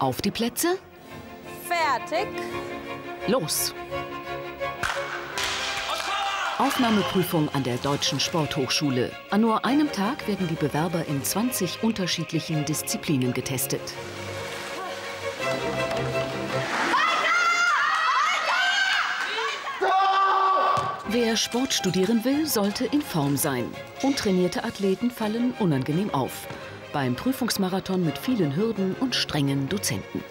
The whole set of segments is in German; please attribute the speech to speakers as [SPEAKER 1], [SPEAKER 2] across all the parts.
[SPEAKER 1] Auf die Plätze?
[SPEAKER 2] Fertig.
[SPEAKER 1] Los! Aufnahmeprüfung an der Deutschen Sporthochschule. An nur einem Tag werden die Bewerber in 20 unterschiedlichen Disziplinen getestet. Wer Sport studieren will, sollte in Form sein. Untrainierte Athleten fallen unangenehm auf. Beim Prüfungsmarathon mit vielen Hürden und strengen Dozenten.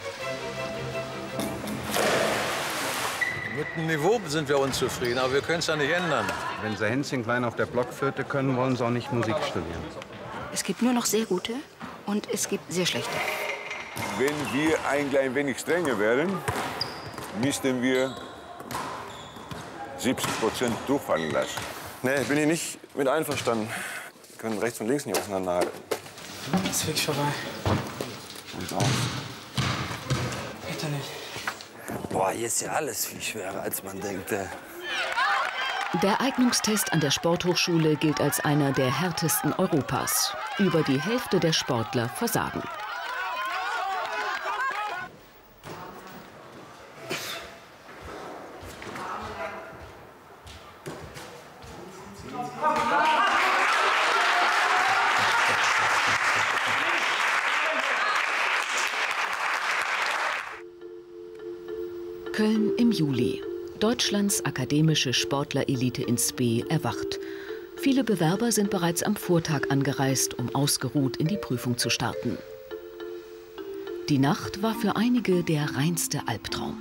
[SPEAKER 3] Mit dem Niveau sind wir unzufrieden, aber wir können es ja nicht ändern.
[SPEAKER 4] Wenn sie Hänschen klein auf der Blockflöte können, wollen sie auch nicht Musik studieren.
[SPEAKER 5] Es gibt nur noch sehr gute und es gibt sehr schlechte.
[SPEAKER 6] Wenn wir ein klein wenig strenger wären, müssten wir 70% durchfallen lassen.
[SPEAKER 7] Nee, bin ich nicht mit einverstanden. Wir können rechts und links nicht auseinanderhalten.
[SPEAKER 8] Ist wirklich vorbei.
[SPEAKER 7] Sieht aus.
[SPEAKER 8] Bitte nicht.
[SPEAKER 9] Boah, hier ist ja alles viel schwerer, als man denkt.
[SPEAKER 1] Der Eignungstest an der Sporthochschule gilt als einer der härtesten Europas. Über die Hälfte der Sportler versagen. Köln im Juli. Deutschlands akademische Sportlerelite in Spe erwacht. Viele Bewerber sind bereits am Vortag angereist, um ausgeruht in die Prüfung zu starten. Die Nacht war für einige der reinste Albtraum.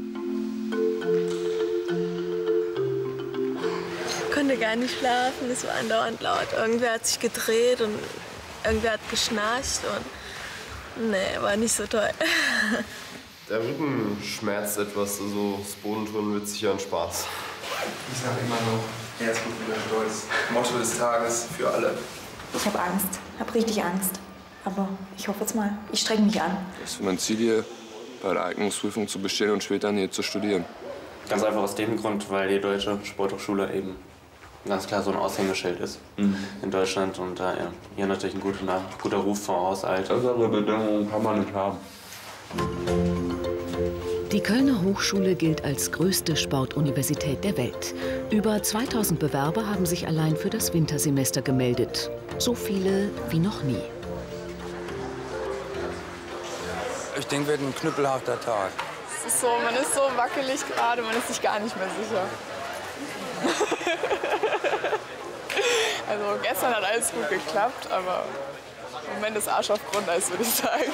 [SPEAKER 10] Ich konnte gar nicht schlafen, es war andauernd laut. Irgendwer hat sich gedreht und irgendwer hat geschnarcht und nee, war nicht so toll.
[SPEAKER 7] Der Rücken schmerzt etwas, also das Bodenturnen wird sicher ein Spaß.
[SPEAKER 8] Ich sage immer noch, Herzblut wieder stolz. Motto des Tages für alle.
[SPEAKER 11] Ich habe Angst, habe richtig Angst. Aber ich hoffe jetzt mal, ich strenge mich an.
[SPEAKER 7] Das ist mein Ziel hier, bei der Eignungsprüfung zu bestehen und später hier zu studieren.
[SPEAKER 12] Ganz einfach aus dem Grund, weil die Deutsche Sporthochschule eben ganz klar so ein Aushängeschild ist in Deutschland und da hier natürlich ein guter Ruf vorauseilt.
[SPEAKER 7] Bessere Bedingungen kann man nicht haben.
[SPEAKER 1] Die Kölner Hochschule gilt als größte Sportuniversität der Welt. Über 2000 Bewerber haben sich allein für das Wintersemester gemeldet. So viele wie noch nie.
[SPEAKER 9] Ich denke, wird ein knüppelhafter Tag.
[SPEAKER 10] Es ist so, man ist so wackelig gerade, man ist sich gar nicht mehr sicher. Also gestern hat alles gut geklappt, aber im Moment ist Arsch auf Grundeis, würde ich sagen.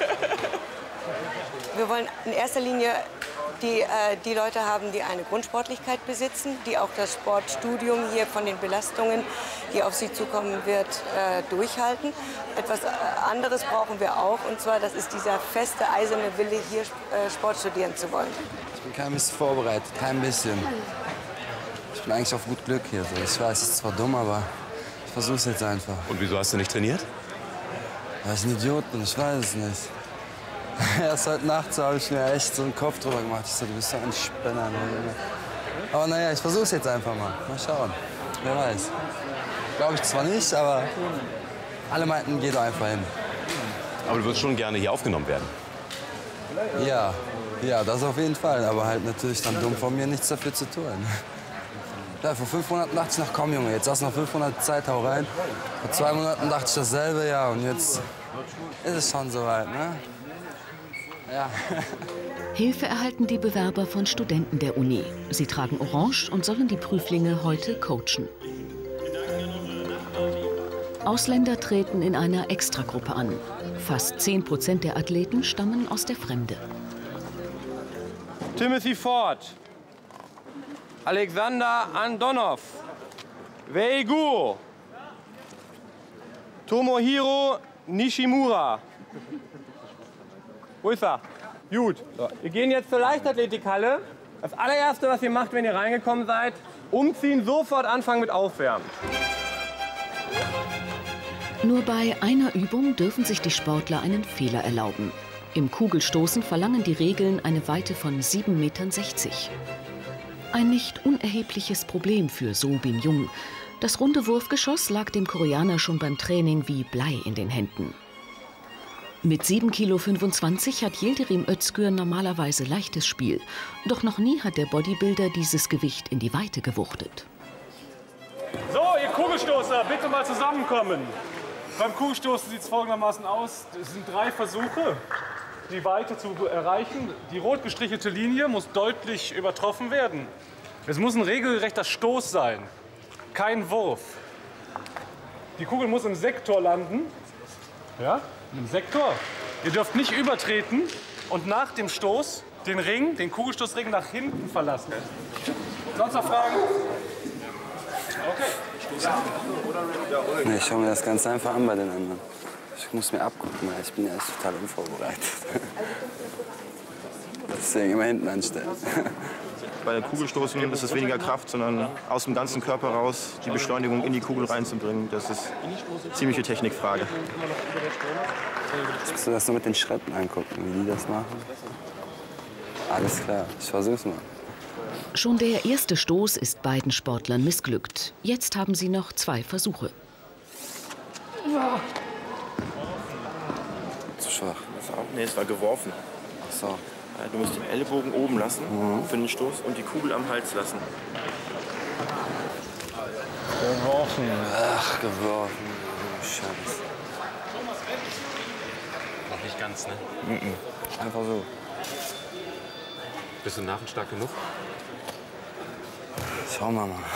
[SPEAKER 2] Wir wollen in erster Linie die Leute haben, die eine Grundsportlichkeit besitzen, die auch das Sportstudium hier von den Belastungen, die auf sie zukommen wird, durchhalten. Etwas anderes brauchen wir auch, und zwar, das ist dieser feste, eiserne Wille, hier Sport studieren zu wollen.
[SPEAKER 9] Ich bin kein bisschen vorbereitet, kein bisschen. Ich bin eigentlich auf gut Glück hier. Ich weiß, es ist zwar dumm, aber ich versuche es jetzt einfach.
[SPEAKER 13] Und wieso hast du nicht trainiert?
[SPEAKER 9] Weil ich ein Idiot bin, ich weiß es nicht. Erst heute Nacht habe ich mir echt so einen Kopf drüber gemacht. Ich so, du bist so ein Spinner. Aber naja, ich versuche es jetzt einfach mal. Mal schauen. Wer weiß. Glaube ich zwar nicht, aber alle meinten, geh doch einfach hin.
[SPEAKER 13] Aber du würdest schon gerne hier aufgenommen werden?
[SPEAKER 9] Ja, das auf jeden Fall. Aber halt natürlich dann dumm von mir, nichts dafür zu tun. Ja, vor 5 Monaten dachte ich noch, komm Junge, jetzt hast du noch 5 Monate Zeit, hau rein. Vor 2 Monaten dachte ich dasselbe, ja, und jetzt ist es schon soweit, ne? Ja.
[SPEAKER 1] Hilfe erhalten die Bewerber von Studenten der Uni. Sie tragen Orange und sollen die Prüflinge heute coachen. Ausländer treten in einer Extragruppe an. Fast 10% der Athleten stammen aus der Fremde.
[SPEAKER 14] Timothy Ford, Alexander Andonov, Weigu, Tomohiro Nishimura. Wo ist er? Gut. So. Wir gehen jetzt zur Leichtathletikhalle. Das allererste, was ihr macht, wenn ihr reingekommen seid, umziehen, sofort anfangen mit Aufwärmen.
[SPEAKER 1] Nur bei einer Übung dürfen sich die Sportler einen Fehler erlauben. Im Kugelstoßen verlangen die Regeln eine Weite von 7,60 Metern. Ein nicht unerhebliches Problem für So Bin Jung. Das runde Wurfgeschoss lag dem Koreaner schon beim Training wie Blei in den Händen. Mit 7,25 Kilo hat Yildirim Özgür normalerweise leichtes Spiel. Doch noch nie hat der Bodybuilder dieses Gewicht in die Weite gewuchtet.
[SPEAKER 15] So, ihr Kugelstoßer, bitte mal zusammenkommen. Beim Kugelstoßen sieht es folgendermaßen aus. Es sind 3 Versuche, die Weite zu erreichen. Die rot gestrichelte Linie muss deutlich übertroffen werden. Es muss ein regelrechter Stoß sein, kein Wurf. Die Kugel muss im Sektor landen. Ja, im Sektor. Ihr dürft nicht übertreten und nach dem Stoß den Kugelstoßring nach hinten verlassen. Sonst noch Fragen? Okay.
[SPEAKER 9] Nee, ich schaue mir das ganz einfach an bei den anderen. Ich muss mir abgucken, weil ich bin ja echt total unvorbereitet. Deswegen immer hinten anstellen.
[SPEAKER 16] Bei den Kugelstoßen ist es weniger Kraft, sondern aus dem ganzen Körper raus die Beschleunigung in die Kugel reinzubringen. Das ist eine ziemliche Technikfrage.
[SPEAKER 9] Jetzt musst du das so mit den Schritten angucken, wie die das machen. Alles klar, ich versuch's mal.
[SPEAKER 1] Schon der erste Stoß ist beiden Sportlern missglückt. Jetzt haben sie noch 2 Versuche.
[SPEAKER 9] Zu schwach.
[SPEAKER 17] Nee, es war geworfen.
[SPEAKER 9] Ach so.
[SPEAKER 17] Du musst den Ellenbogen oben lassen für den Stoß und die Kugel am Hals lassen.
[SPEAKER 9] Geworfen. Ach, geworfen. Scheiße.
[SPEAKER 13] Noch nicht ganz, ne?
[SPEAKER 9] Einfach so.
[SPEAKER 13] Bist du nachenstark genug?
[SPEAKER 9] Schauen wir mal.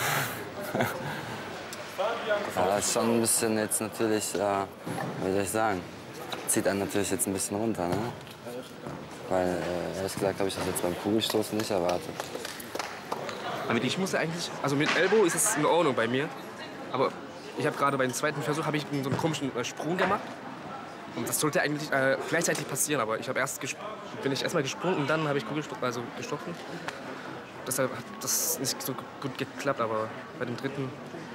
[SPEAKER 9] Ja, das ist schon ein bisschen jetzt natürlich, wie soll ich sagen, zieht einen natürlich jetzt ein bisschen runter, ne? Weil, ehrlich gesagt, habe ich das jetzt beim Kugelstoßen nicht erwartet.
[SPEAKER 18] Aber ich musste eigentlich, also mit Elbow ist es in Ordnung bei mir. Aber ich habe gerade beim zweiten Versuch so einen komischen Sprung gemacht. Und das sollte eigentlich gleichzeitig passieren. Aber ich habe bin ich erstmal gesprungen und dann habe ich gestochen. Deshalb hat das nicht so gut geklappt. Aber bei dem dritten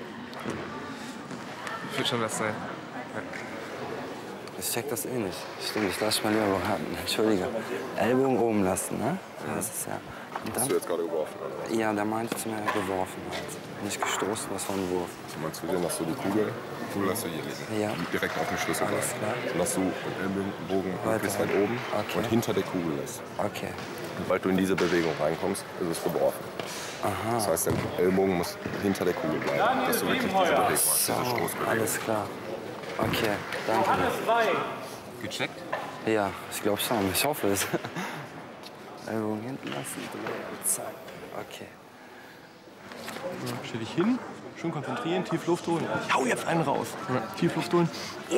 [SPEAKER 18] wird schon was sein. Ja.
[SPEAKER 9] Ich check das eh nicht. Stimmt, ich lasse mal lieber beraten. Entschuldige. Ellbogen oben lassen, ne? Das ist ja. Und dann,
[SPEAKER 6] hast du jetzt gerade geworfen? Oder?
[SPEAKER 9] Ja, der meinte zu mir geworfen. Halt. Nicht gestoßen, das war ein Wurf.
[SPEAKER 6] Also meinst du, hier hast du die Kugel hast du hier liegen.
[SPEAKER 9] Ja.
[SPEAKER 6] Direkt auf dem Schlüsselbein.
[SPEAKER 9] Alles klar.
[SPEAKER 6] Dann hast du den Ellenbogen bis weit oben und hinter der Kugel lässt.
[SPEAKER 9] Okay.
[SPEAKER 6] Sobald du in diese Bewegung reinkommst, ist es geworfen.
[SPEAKER 9] Aha.
[SPEAKER 6] Das heißt, der Ellbogen muss hinter der Kugel bleiben, dass du wirklich diese Bewegung hast, diese Stoßbewegung.
[SPEAKER 9] Alles klar. Okay, danke.
[SPEAKER 13] Gecheckt?
[SPEAKER 9] Ja, ich glaube schon. Ich hoffe es. Ellbogen hinten lassen. Zack. Okay.
[SPEAKER 15] Stell dich hin, schön konzentrieren, tief Luft holen. Ich hau jetzt einen raus. Tief Luft holen.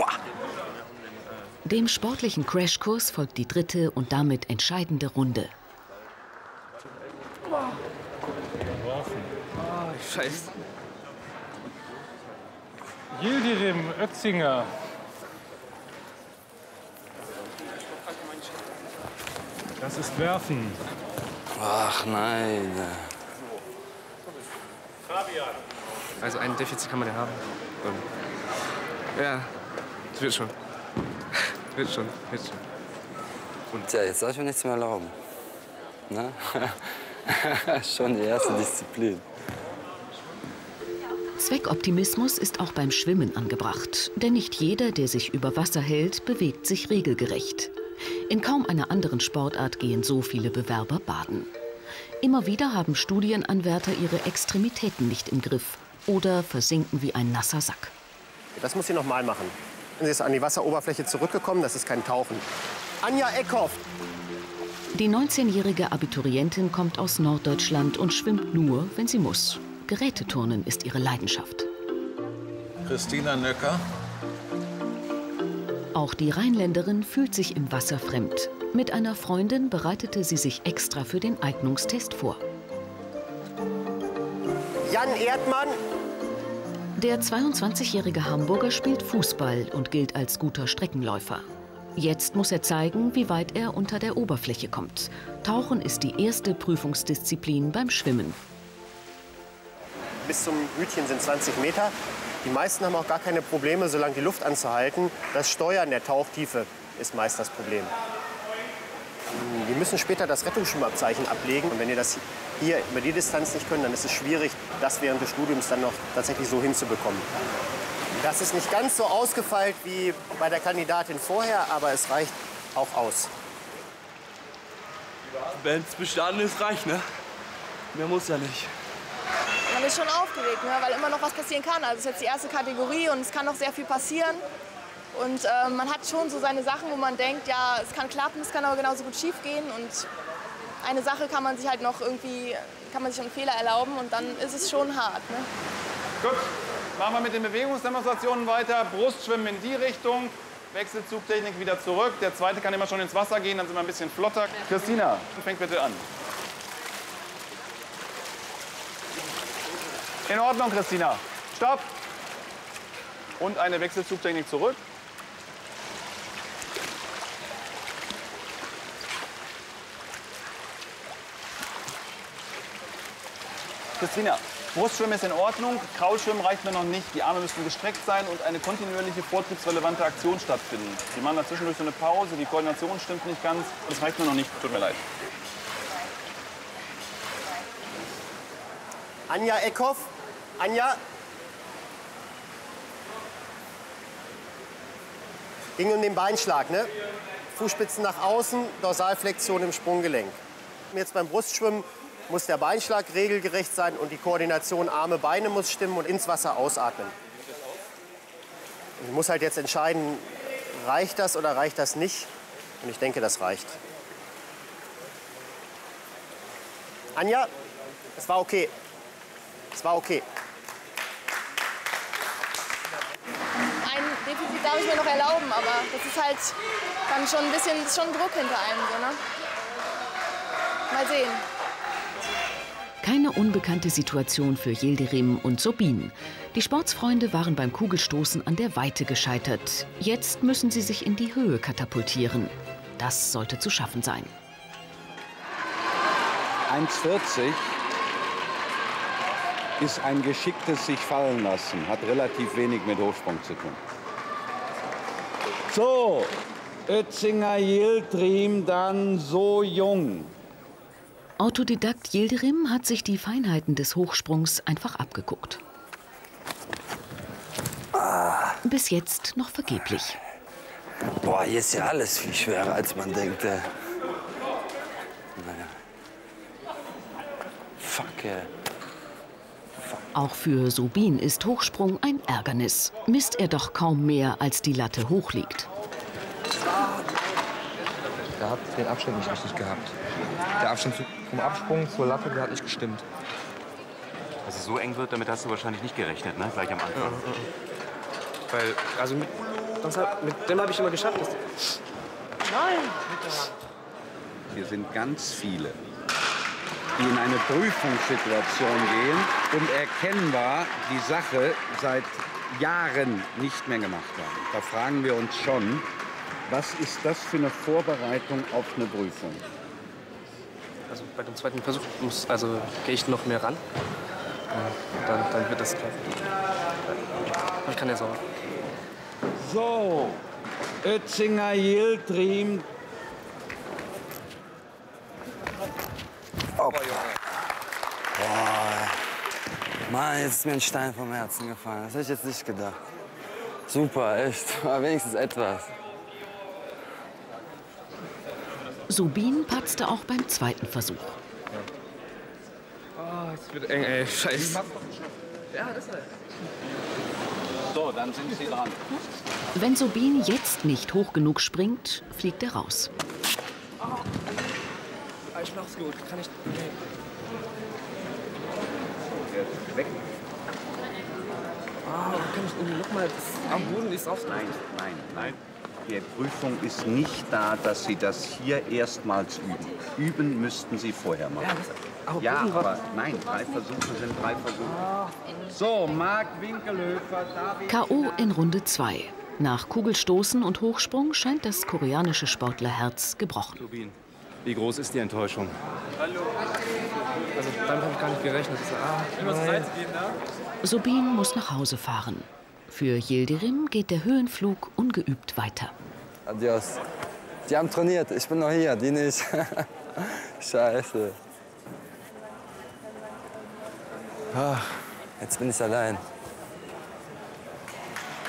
[SPEAKER 1] Dem sportlichen Crashkurs folgt die 3. und damit entscheidende Runde.
[SPEAKER 18] Scheiße.
[SPEAKER 15] Yildirim Özgür. Das ist Werfen.
[SPEAKER 9] Ach nein.
[SPEAKER 18] Also ein Defizit kann man ja haben. Und ja, das wird schon. Wird schon.
[SPEAKER 9] Und tja, jetzt darf ich mir nichts mehr erlauben. Ne? Schon die erste Disziplin.
[SPEAKER 1] Zweckoptimismus ist auch beim Schwimmen angebracht. Denn nicht jeder, der sich über Wasser hält, bewegt sich regelgerecht. In kaum einer anderen Sportart gehen so viele Bewerber baden. Immer wieder haben Studienanwärter ihre Extremitäten nicht im Griff oder versinken wie ein nasser Sack.
[SPEAKER 19] Das muss sie noch mal machen. Sie ist an die Wasseroberfläche zurückgekommen, das ist kein Tauchen. Anja Eckhoff!
[SPEAKER 1] Die 19-jährige Abiturientin kommt aus Norddeutschland und schwimmt nur, wenn sie muss. Geräteturnen ist ihre Leidenschaft.
[SPEAKER 3] Christina Nöcker.
[SPEAKER 1] Auch die Rheinländerin fühlt sich im Wasser fremd. Mit einer Freundin bereitete sie sich extra für den Eignungstest vor.
[SPEAKER 19] Jan Erdmann.
[SPEAKER 1] Der 22-jährige Hamburger spielt Fußball und gilt als guter Streckenläufer. Jetzt muss er zeigen, wie weit er unter der Oberfläche kommt. Tauchen ist die erste Prüfungsdisziplin beim Schwimmen.
[SPEAKER 19] Bis zum Hütchen sind 20 Meter. Die meisten haben auch gar keine Probleme, so lange die Luft anzuhalten. Das Steuern der Tauchtiefe ist meist das Problem. Die müssen später das Rettungsschwimmabzeichen ablegen. Und wenn ihr das hier über die Distanz nicht könnt, dann ist es schwierig, das während des Studiums dann noch tatsächlich so hinzubekommen. Das ist nicht ganz so ausgefeilt wie bei der Kandidatin vorher, aber es reicht auch aus.
[SPEAKER 20] Wenn es bestanden ist, reicht, ne? Mehr muss ja nicht.
[SPEAKER 10] Man ist schon aufgeregt, ne? Weil immer noch was passieren kann. Also es ist jetzt die erste Kategorie und es kann noch sehr viel passieren. Und man hat schon so seine Sachen, wo man denkt, ja, es kann klappen, es kann aber genauso gut schief gehen. Und eine Sache kann man sich halt noch irgendwie, kann man sich einen Fehler erlauben und dann ist es schon hart. Ne?
[SPEAKER 21] Gut, machen wir mit den Bewegungsdemonstrationen weiter. Brustschwimmen in die Richtung, Wechselzugtechnik wieder zurück. Der zweite kann immer schon ins Wasser gehen, dann sind wir ein bisschen flotter. Christina, fängt bitte an. In Ordnung, Christina. Stopp. Und eine Wechselzugtechnik zurück. Christina, Brustschwimmen ist in Ordnung, Kraulschwimmen reicht mir noch nicht. Die Arme müssen gestreckt sein und eine kontinuierliche vortriebsrelevante Aktion stattfinden. Sie machen da zwischendurch so eine Pause, die Koordination stimmt nicht ganz. Das reicht mir noch nicht, tut mir leid.
[SPEAKER 19] Anja Eckhoff. Anja. Ging um den Beinschlag, ne? Fußspitzen nach außen, Dorsalflexion im Sprunggelenk. Jetzt beim Brustschwimmen muss der Beinschlag regelgerecht sein und die Koordination Arme, Beine muss stimmen und ins Wasser ausatmen. Ich muss halt jetzt entscheiden, reicht das oder reicht das nicht? Und ich denke, das reicht. Anja, es war okay. Es war okay.
[SPEAKER 10] Ein Defizit darf ich mir noch erlauben, aber das ist halt dann schon ein bisschen schon Druck hinter einem. So, ne? Mal sehen.
[SPEAKER 1] Keine unbekannte Situation für Yildirim und Sobin. Die Sportsfreunde waren beim Kugelstoßen an der Weite gescheitert. Jetzt müssen sie sich in die Höhe katapultieren. Das sollte zu schaffen sein.
[SPEAKER 4] 1,40 ist ein geschicktes sich fallen lassen. Hat relativ wenig mit Hochsprung zu tun. So, Ötzinger, Yildirim, dann So Jung.
[SPEAKER 1] Autodidakt Yildirim hat sich die Feinheiten des Hochsprungs einfach abgeguckt. Bis jetzt noch vergeblich.
[SPEAKER 9] Boah, hier ist ja alles viel schwerer, als man denkt. Naja. Fuck,
[SPEAKER 1] Auch für Sobin ist Hochsprung ein Ärgernis. Misst er doch kaum mehr, als die Latte hoch liegt.
[SPEAKER 18] Der hat den Abstand nicht richtig gehabt. Der Abstand vom Absprung zur Latte, der hat nicht gestimmt.
[SPEAKER 13] Dass es so eng wird, damit hast du wahrscheinlich nicht gerechnet, ne? Gleich am Anfang.
[SPEAKER 18] Weil, also mit dem habe ich immer geschafft.
[SPEAKER 4] Nein! Hier sind ganz viele, die in eine Prüfungssituation gehen und erkennbar die Sache seit Jahren nicht mehr gemacht haben. Da fragen wir uns schon, was ist das für eine Vorbereitung auf eine Prüfung?
[SPEAKER 18] Also bei dem zweiten Versuch gehe ich noch mehr ran. Dann wird das klappen. Ich kann ja sauber.
[SPEAKER 4] So, Ötzinger, Yildirim.
[SPEAKER 9] Oh. Boah. Mann, jetzt ist mir ein Stein vom Herzen gefallen. Das hätte ich jetzt nicht gedacht. Super, echt. War wenigstens etwas.
[SPEAKER 1] Sobin patzte auch beim zweiten Versuch.
[SPEAKER 18] Oh, jetzt wird eng, ey. Scheiße. Ja, das ist halt.
[SPEAKER 4] So, dann sind Sie dran.
[SPEAKER 1] Wenn Sobin jetzt nicht hoch genug springt, fliegt er raus.
[SPEAKER 18] Ich mach's gut. Kann ich.
[SPEAKER 4] Weg.
[SPEAKER 18] Kann ich irgendwie noch mal. Am Boden ist auf.
[SPEAKER 4] Nein. Die Prüfung ist nicht da, dass Sie das hier erstmals üben. Üben müssten Sie vorher machen. Ja, aber nein, 3 Versuche sind 3 Versuche. So, Marc Winkelhöfer, David...
[SPEAKER 1] K.O. in Runde 2. Nach Kugelstoßen und Hochsprung scheint das koreanische Sportlerherz gebrochen.
[SPEAKER 13] Sobin, wie groß ist die Enttäuschung?
[SPEAKER 18] Hallo. Also damit habe ich gar nicht gerechnet.
[SPEAKER 1] Sobin muss nach Hause fahren. Für Yildirim geht der Höhenflug ungeübt weiter.
[SPEAKER 9] Adios. Die haben trainiert, ich bin noch hier, die nicht. Scheiße. Ach, jetzt bin ich allein.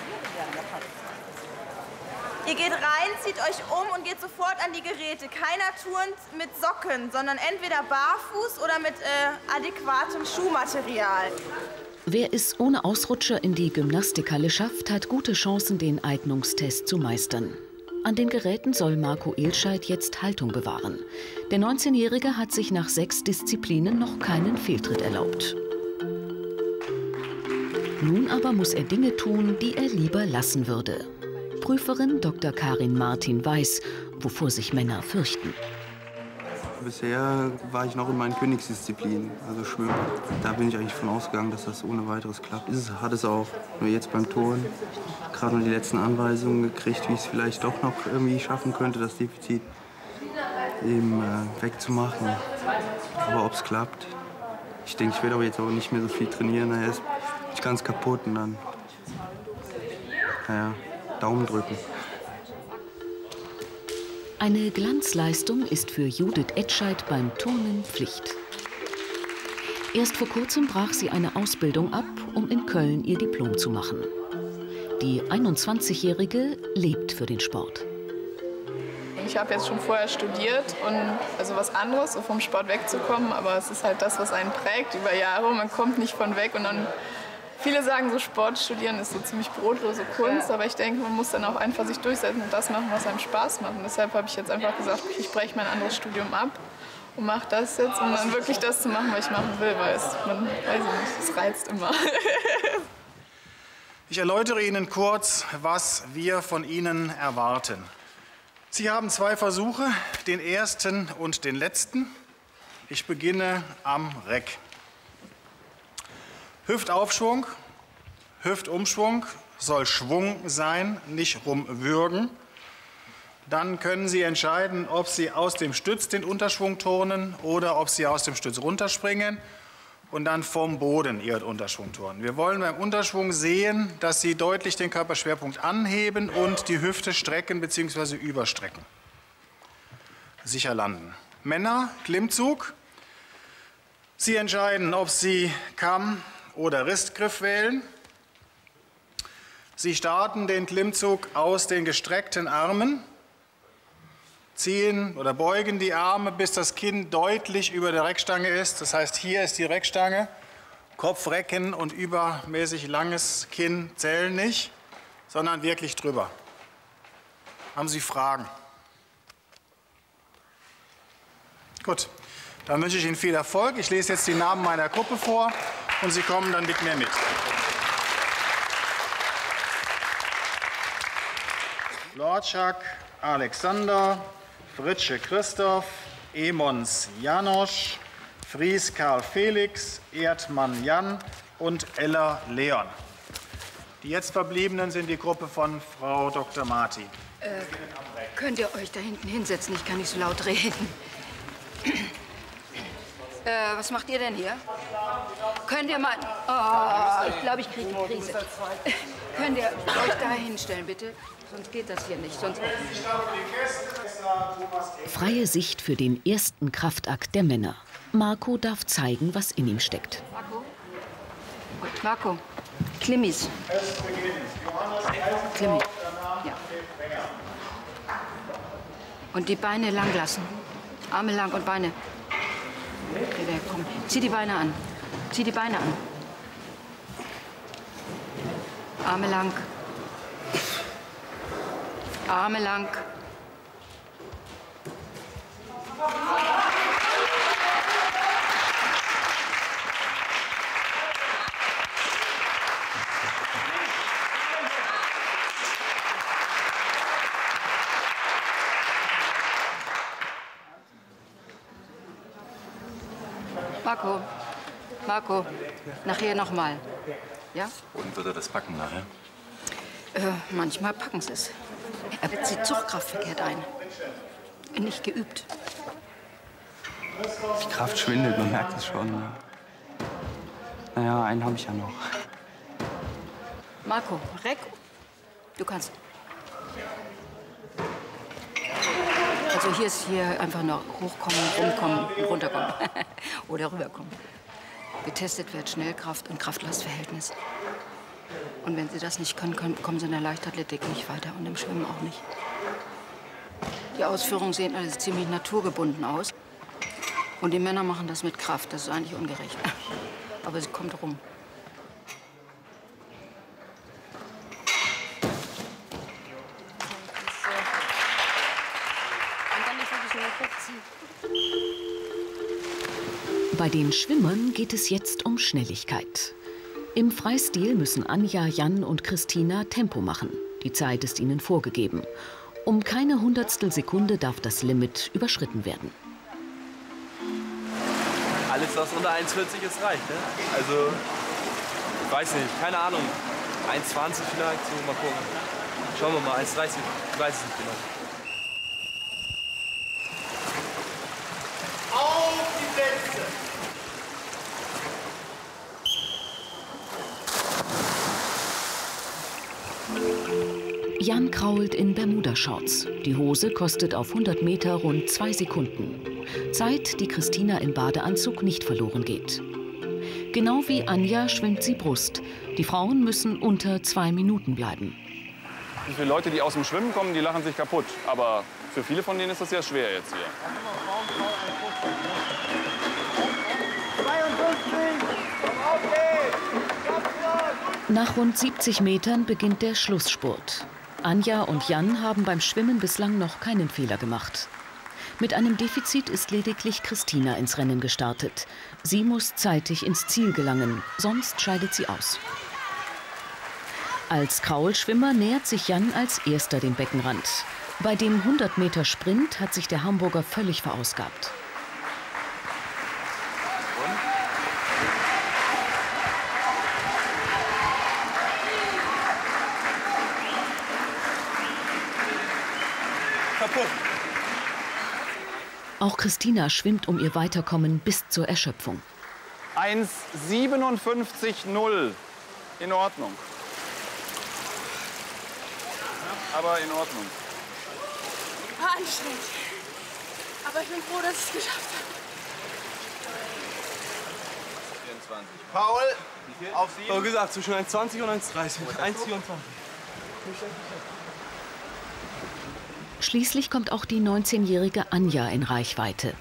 [SPEAKER 10] Ihr geht rein, zieht euch um und geht sofort an die Geräte. Keiner turnt mit Socken, sondern entweder barfuß oder mit adäquatem Schuhmaterial.
[SPEAKER 1] Wer es ohne Ausrutscher in die Gymnastikhalle schafft, hat gute Chancen, den Eignungstest zu meistern. An den Geräten soll Marco Ilscheid jetzt Haltung bewahren. Der 19-Jährige hat sich nach 6 Disziplinen noch keinen Fehltritt erlaubt. Nun aber muss er Dinge tun, die er lieber lassen würde. Prüferin Dr. Karin Martin weiß, wovor sich Männer fürchten.
[SPEAKER 9] Bisher war ich noch in meinen Königsdisziplinen, also Schwimmen. Da bin ich eigentlich von ausgegangen, dass das ohne weiteres klappt. Hat es auch. Nur jetzt beim Turnen gerade nur die letzten Anweisungen gekriegt, wie ich es vielleicht doch noch irgendwie schaffen könnte, das Defizit eben wegzumachen. Aber ob es klappt, ich denke, ich werde aber jetzt auch nicht mehr so viel trainieren. Daher ist ich ganz kaputt und dann, naja, Daumen drücken.
[SPEAKER 1] Eine Glanzleistung ist für Judith Etscheid beim Turnen Pflicht. Erst vor kurzem brach sie eine Ausbildung ab, um in Köln ihr Diplom zu machen. Die 21-Jährige lebt für den Sport.
[SPEAKER 5] Ich habe jetzt schon vorher studiert und also was anderes, so vom Sport wegzukommen, aber es ist halt das, was einen prägt über Jahre. Man kommt nicht von weg und dann viele sagen, so Sport studieren ist so ziemlich brotlose Kunst, aber ich denke, man muss dann auch einfach sich durchsetzen und das machen, was einem Spaß macht. Und deshalb habe ich jetzt einfach gesagt, okay, ich breche mein anderes Studium ab und mache das jetzt, um dann wirklich das zu machen, was ich machen will, weil man, weiß ich nicht, es reizt immer.
[SPEAKER 22] Ich erläutere Ihnen kurz, was wir von Ihnen erwarten. Sie haben 2 Versuche, den ersten und den letzten. Ich beginne am Reck. Hüftaufschwung, Hüftumschwung soll Schwung sein, nicht rumwürgen. Dann können Sie entscheiden, ob Sie aus dem Stütz den Unterschwung turnen oder ob Sie aus dem Stütz runterspringen und dann vom Boden Ihren Unterschwung turnen. Wir wollen beim Unterschwung sehen, dass Sie deutlich den Körperschwerpunkt anheben und die Hüfte strecken bzw. überstrecken. Sicher landen. Männer, Klimmzug. Sie entscheiden, ob Sie Kamm oder Ristgriff wählen. Sie starten den Klimmzug aus den gestreckten Armen, ziehen oder beugen die Arme, bis das Kinn deutlich über der Reckstange ist. Das heißt, hier ist die Reckstange. Kopfrecken und übermäßig langes Kinn zählen nicht, sondern wirklich drüber. Haben Sie Fragen? Gut, dann wünsche ich Ihnen viel Erfolg. Ich lese jetzt die Namen meiner Gruppe vor und Sie kommen dann mit mir mit. Lorczak Alexander, Fritsche Christoph, Emons Janosch, Fries Karl Felix, Erdmann Jan und Eller Leon. Die jetzt Verbliebenen sind die Gruppe von Frau Dr. Marti.
[SPEAKER 23] Könnt ihr euch da hinten hinsetzen? Ich kann nicht so laut reden. Was macht ihr denn hier? Könnt ihr mal... Oh, ich glaube, ich kriege eine Krise. Könnt ihr euch da hinstellen, bitte? Sonst geht das hier nicht. Sonst...
[SPEAKER 1] Freie Sicht für den ersten Kraftakt der Männer. Marco darf zeigen, was in ihm steckt.
[SPEAKER 23] Marco? Gut, Marco. Klimmis. Klimmi. Ja. Und die Beine lang lassen. Arme lang und Beine. Okay, komm. Zieh die Beine an. Zieh die Beine an. Arme lang. Arme lang. Marco, Marco, nachher noch mal. Ja?
[SPEAKER 13] Und wird er das packen nachher?
[SPEAKER 23] Manchmal packen sie es. Er setzt die Zugkraft verkehrt ein. Nicht geübt.
[SPEAKER 9] Die Kraft schwindet, man merkt es schon. Ja. Naja, einen habe ich ja noch.
[SPEAKER 23] Marco, Reck, du kannst. Also hier ist einfach noch hochkommen, rumkommen, runterkommen oder rüberkommen. Getestet wird Schnellkraft und Kraft-Last-Verhältnis. Und wenn sie das nicht können, kommen sie in der Leichtathletik nicht weiter und im Schwimmen auch nicht. Die Ausführungen sehen alles ziemlich naturgebunden aus. Und die Männer machen das mit Kraft. Das ist eigentlich ungerecht. Aber sie kommt rum.
[SPEAKER 1] Bei den Schwimmern geht es jetzt um Schnelligkeit. Im Freistil müssen Anja, Jan und Christina Tempo machen. Die Zeit ist ihnen vorgegeben. Um keine Hundertstelsekunde darf das Limit überschritten werden.
[SPEAKER 20] Alles, was unter 1,40 ist, reicht. Ne? Also, ich weiß nicht, keine Ahnung. 1,20 vielleicht, so mal gucken. Schauen wir mal, 1,30, ich weiß es nicht genau.
[SPEAKER 8] Auf die Plätze!
[SPEAKER 1] Jan krault in Bermuda-Shorts. Die Hose kostet auf 100 Meter rund 2 Sekunden. Zeit, die Christina im Badeanzug nicht verloren geht. Genau wie Anja schwimmt sie Brust. Die Frauen müssen unter 2 Minuten bleiben.
[SPEAKER 21] Für Leute, die aus dem Schwimmen kommen, die lachen sich kaputt. Aber für viele von denen ist das sehr schwer jetzt hier.
[SPEAKER 8] 52!
[SPEAKER 1] Nach rund 70 Metern beginnt der Schlussspurt. Anja und Jan haben beim Schwimmen bislang noch keinen Fehler gemacht. Mit einem Defizit ist lediglich Christina ins Rennen gestartet. Sie muss zeitig ins Ziel gelangen, sonst scheidet sie aus. Als Kraulschwimmer nähert sich Jan als erster dem Beckenrand. Bei dem 100-Meter-Sprint hat sich der Hamburger völlig verausgabt. Auch Christina schwimmt um ihr Weiterkommen bis zur Erschöpfung.
[SPEAKER 21] 1,57,0. In Ordnung. Aber in Ordnung.
[SPEAKER 10] War anstrengend. Aber ich bin froh, dass ich es geschafft habe.
[SPEAKER 20] Paul, auf 7. So gesagt, zwischen 1,20 und 1,30. 1,24.
[SPEAKER 1] Schließlich kommt auch die 19-jährige Anja in Reichweite.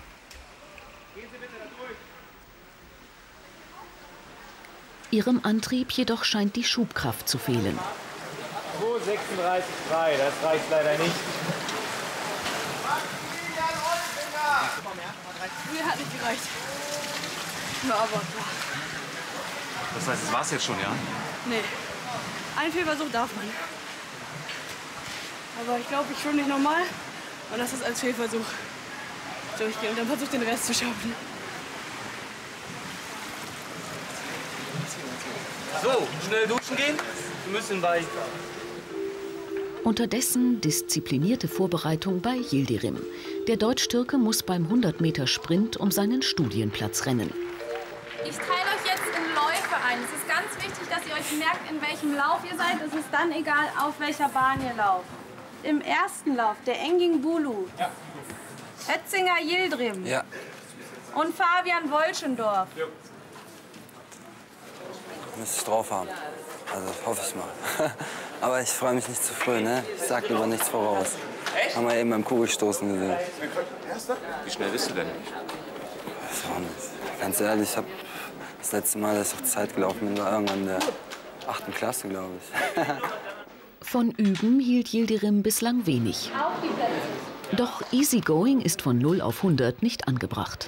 [SPEAKER 1] Ihrem Antrieb jedoch scheint die Schubkraft zu fehlen.
[SPEAKER 14] 2,36,3, das reicht leider nicht.
[SPEAKER 10] Früher hat nicht gereicht. Ja, aber klar.
[SPEAKER 13] Das heißt, das war's jetzt schon, ja?
[SPEAKER 10] Nee. Einen Fehlversuch darf man. Aber ich glaube, ich schwimme nicht normal und lass das als Fehlversuch durchgehen. Und dann versuche ich den Rest zu schaffen.
[SPEAKER 20] So, schnell duschen gehen. Wir müssen bei.
[SPEAKER 1] Unterdessen disziplinierte Vorbereitung bei Yildirim. Der Deutsch-Türke muss beim 100-Meter-Sprint um seinen Studienplatz rennen.
[SPEAKER 11] Ich teile euch jetzt in Läufe ein. Es ist ganz wichtig, dass ihr euch merkt, in welchem Lauf ihr seid. Es ist dann egal, auf welcher Bahn ihr lauft. Im ersten Lauf der Engin Bulu, ja. Ötzinger Yildirim, ja. Und Fabian Wolschendorf. Ja.
[SPEAKER 9] Müsste ich drauf haben. Also hoffe ich mal. Aber ich freue mich nicht zu früh, ne? Ich sag lieber nichts voraus. Echt? Haben wir eben beim Kugelstoßen gesehen.
[SPEAKER 13] Wie schnell bist du denn?
[SPEAKER 9] Weiß auch nicht. Ganz ehrlich, ich habe das letzte Mal, dass ich auf Zeit gelaufen bin, war irgendwann in der 8. Klasse, glaube ich.
[SPEAKER 1] Von Üben hielt Yildirim bislang wenig. Doch Easygoing ist von 0 auf 100 nicht angebracht.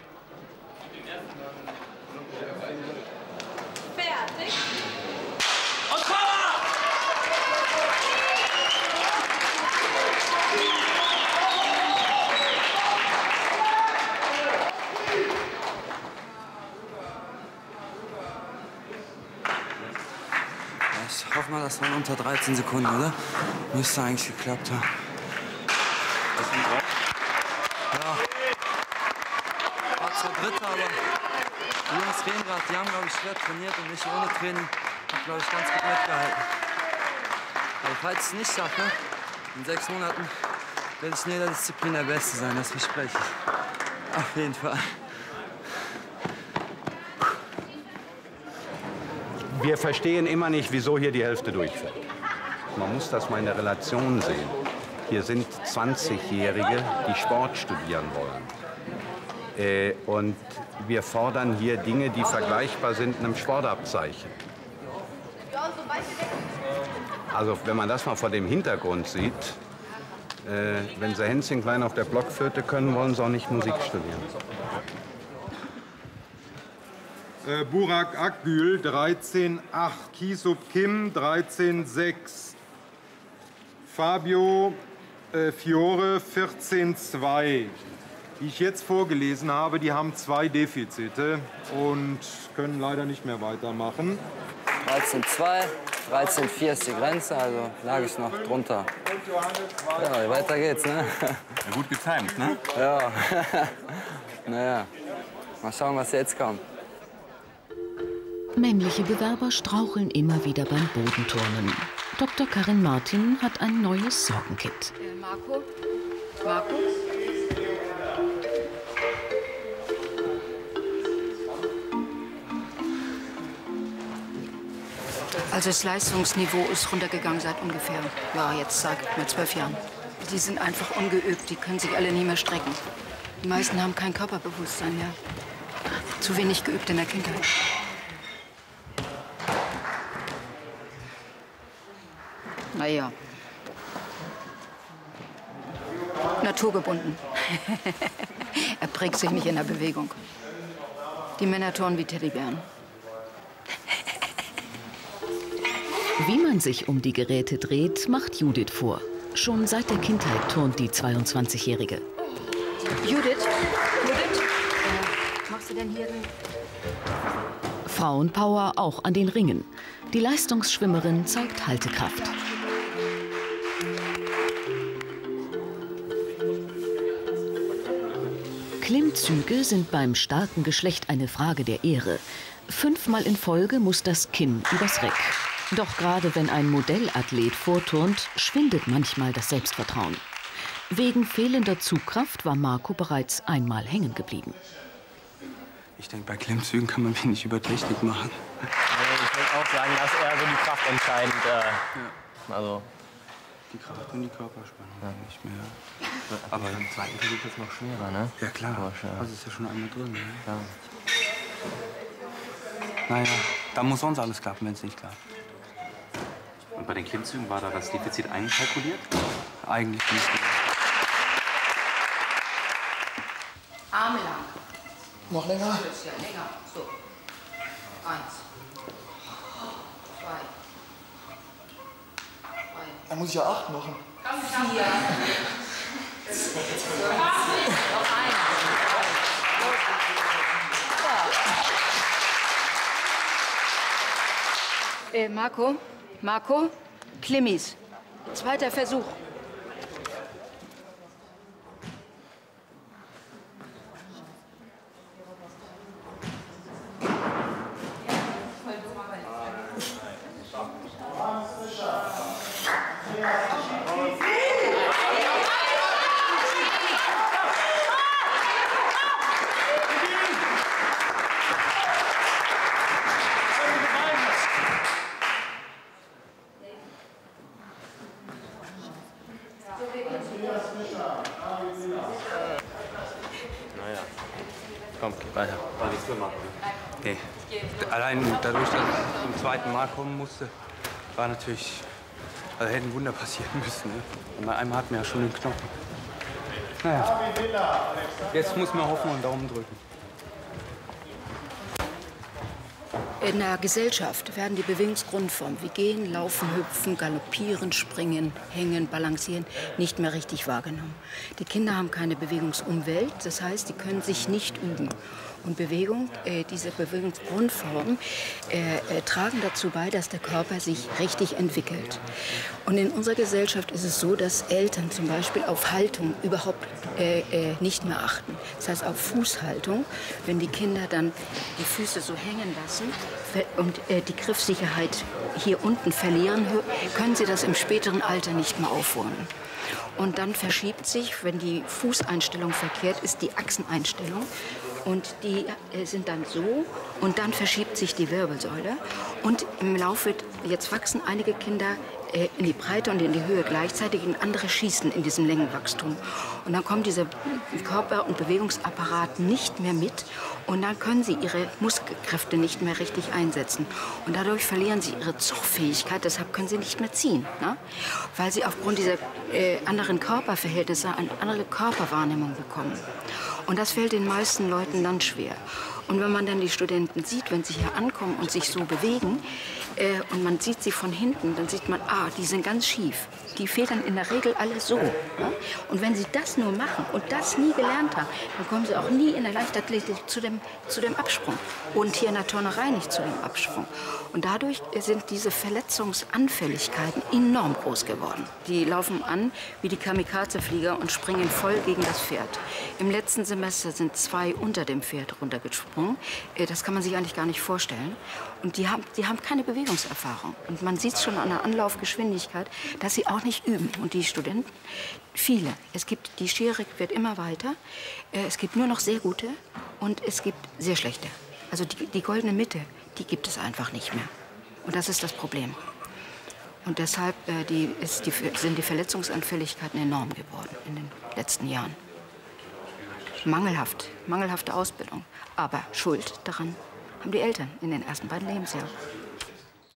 [SPEAKER 11] Fertig.
[SPEAKER 8] Und Power!
[SPEAKER 9] Ich hoffe mal, das waren unter 13 Sekunden, oder? Müsste eigentlich geklappt haben.
[SPEAKER 21] Was sind 3?
[SPEAKER 9] Ja. War zwar Dritter, aber die Jungs reden gerade, die haben, glaube ich, schwer trainiert und ich ohne Training habe, glaube ich, ganz gut mitgehalten. Aber falls ich es nicht schaffe, in 6 Monaten werde ich in jeder Disziplin der Beste sein, das verspreche ich. Auf jeden Fall.
[SPEAKER 4] Wir verstehen immer nicht, wieso hier die Hälfte durchfällt. Man muss das mal in der Relation sehen. Hier sind 20-Jährige, die Sport studieren wollen. Und wir fordern hier Dinge, die vergleichbar sind mit einem Sportabzeichen. Also wenn man das mal vor dem Hintergrund sieht, wenn sie Hänschen klein auf der Blockflöte können, wollen sie auch nicht Musik studieren.
[SPEAKER 2] Burak Akgül 13,8, Kisub Kim 13,6, Fabio Fiore 14,2. Die ich jetzt vorgelesen habe, die haben 2 Defizite und können leider nicht mehr weitermachen.
[SPEAKER 9] 13,2, 13,4 ist die Grenze, also lag ich noch drunter. Ja, weiter geht's, ne?
[SPEAKER 13] Ja, gut getimt, ne?
[SPEAKER 9] Ja. Naja, mal schauen, was jetzt kommt.
[SPEAKER 1] Männliche Bewerber straucheln immer wieder beim Bodenturnen. Dr. Karin Martin hat ein neues Sorgenkit.
[SPEAKER 23] Marco? Also das Leistungsniveau ist runtergegangen seit ungefähr, ja, jetzt sag ich mal 12 Jahren. Die sind einfach ungeübt, die können sich alle nie mehr strecken. Die meisten haben kein Körperbewusstsein mehr. Zu wenig geübt in der Kindheit. Naja. Naturgebunden. Er prägt sich nicht in der Bewegung. Die Männer turnen wie Teddybären.
[SPEAKER 1] Wie man sich um die Geräte dreht, macht Judith vor. Schon seit der Kindheit turnt die 22-Jährige.
[SPEAKER 23] Judith, machst du denn hier den...
[SPEAKER 1] Frauenpower auch an den Ringen. Die Leistungsschwimmerin zeigt Haltekraft. Klimmzüge sind beim starken Geschlecht eine Frage der Ehre. 5-mal in Folge muss das Kinn übers Reck. Doch gerade wenn ein Modellathlet vorturnt, schwindet manchmal das Selbstvertrauen. Wegen fehlender Zugkraft war Marco bereits einmal hängen geblieben.
[SPEAKER 9] Ich denke, bei Klimmzügen kann man wenig über Technik machen.
[SPEAKER 20] Ich würde auch sagen, dass eher so die Kraft entscheidend. Also
[SPEAKER 9] die Kraft und die Körperspannung nicht mehr.
[SPEAKER 20] Aber im zweiten Versuch ist es noch schwerer, ne?
[SPEAKER 9] Ja klar, das ist ja schon einmal drin. Ne?
[SPEAKER 20] Ja.
[SPEAKER 9] Naja, da muss sonst alles klappen, wenn es nicht klappt.
[SPEAKER 13] Und bei den Klimmzügen war da das Defizit einkalkuliert?
[SPEAKER 9] Eigentlich nicht.
[SPEAKER 23] Arme lang.
[SPEAKER 7] Noch länger?
[SPEAKER 23] Ja, länger. So. 1. 2.
[SPEAKER 7] Dann muss ich ja 8 machen.
[SPEAKER 23] 4. Noch einer. Marco, Klimmis. 2. Versuch.
[SPEAKER 20] Naja. Komm, geh weiter.
[SPEAKER 13] War nichts mehr machen.
[SPEAKER 9] Nee. Allein dadurch, dass ich zum zweiten Mal kommen musste, war natürlich, also hätte ein Wunder passieren müssen. Ne? Und bei einem hatten wir ja schon den Knochen. Naja, jetzt muss man hoffen und Daumen drücken.
[SPEAKER 23] In der Gesellschaft werden die Bewegungsgrundformen wie Gehen, Laufen, Hüpfen, Galoppieren, Springen, Hängen, Balancieren nicht mehr richtig wahrgenommen. Die Kinder haben keine Bewegungsumwelt, das heißt, die können sich nicht üben. Und diese Bewegungsgrundformen tragen dazu bei, dass der Körper sich richtig entwickelt. Und in unserer Gesellschaft ist es so, dass Eltern zum Beispiel auf Haltung überhaupt nicht mehr achten. Das heißt auf Fußhaltung, wenn die Kinder dann die Füße so hängen lassen und die Griffsicherheit hier unten verlieren, können sie das im späteren Alter nicht mehr aufholen. Und dann verschiebt sich, wenn die Fußeinstellung verkehrt ist, die Achseneinstellung. Und die sind dann so und dann verschiebt sich die Wirbelsäule. Und im Laufe, jetzt wachsen einige Kinder in die Breite und in die Höhe gleichzeitig und andere schießen in diesem Längenwachstum. Und dann kommt dieser Körper- und Bewegungsapparat nicht mehr mit und dann können sie ihre Muskelkräfte nicht mehr richtig einsetzen. Und dadurch verlieren sie ihre Zugfähigkeit, deshalb können sie nicht mehr ziehen. Ne? Weil sie aufgrund dieser anderen Körperverhältnisse eine andere Körperwahrnehmung bekommen. Und das fällt den meisten Leuten dann schwer. Und wenn man dann die Studenten sieht, wenn sie hier ankommen und sich so bewegen, und man sieht sie von hinten, dann sieht man, die sind ganz schief. Die federn in der Regel alle so. Ne? Und wenn sie das nur machen und das nie gelernt haben, dann kommen sie auch nie in der Leichtathletik zu dem Absprung. Und hier in der Turnerei nicht zu dem Absprung. Und dadurch sind diese Verletzungsanfälligkeiten enorm groß geworden. Die laufen an wie die Kamikaze-Flieger und springen voll gegen das Pferd. Im letzten Semester sind 2 unter dem Pferd runtergesprungen. Das kann man sich eigentlich gar nicht vorstellen. Und die haben keine Bewegungserfahrung. Und man sieht schon an der Anlaufgeschwindigkeit, dass sie auch nicht üben. Und die Studenten, viele. Die Schere wird immer weiter. Es gibt nur noch sehr gute und es gibt sehr schlechte. Also die goldene Mitte, die gibt es einfach nicht mehr. Und das ist das Problem. Und deshalb sind die Verletzungsanfälligkeiten enorm geworden in den letzten Jahren. Mangelhafte Ausbildung. Aber Schuld daran haben die Eltern in den ersten beiden Lebensjahren.